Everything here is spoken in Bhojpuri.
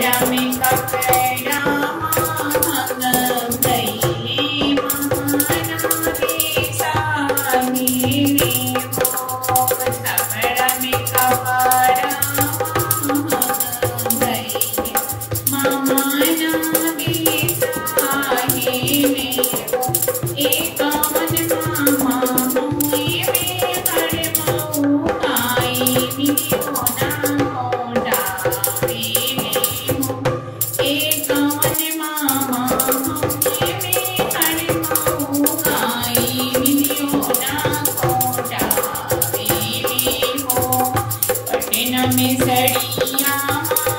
में कपड़ा मांग गईले माना रे साहिबे हो। कपड़ा में कपड़ा मांग गईले माना रे साहिबे हो। एक मामा हुए में हर मऊ आई मिलो ना मोटा रे हो। एक मामा हुए में हर मऊ आई मिलो ना मोटा रे हो। पटना में सड़िया